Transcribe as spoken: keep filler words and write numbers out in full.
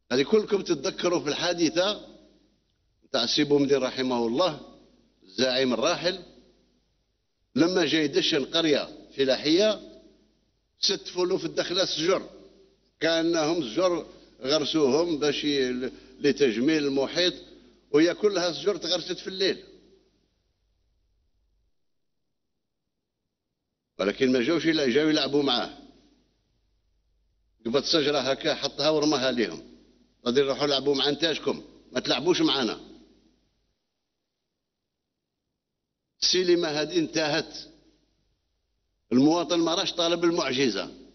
هذه كلكم تتذكروا في الحادثة تاع سي بومدين رحمه الله الزعيم الراحل، لما جاي يدشن قرية فلاحية ست فلوف الدخلة سجر، كأنهم سجر غرسوهم باش لتجميل المحيط، وهي كلها سجر تغرست في الليل. ولكن ما جاوش الا جاو يلعبوا معاه، قبض شجره هكا حطها ورماها ليهم، غادي نروحوا نلعبوا مع انتاجكم، ما تلعبوش معنا. السينما هذه انتهت، المواطن ما راش طالب المعجزه،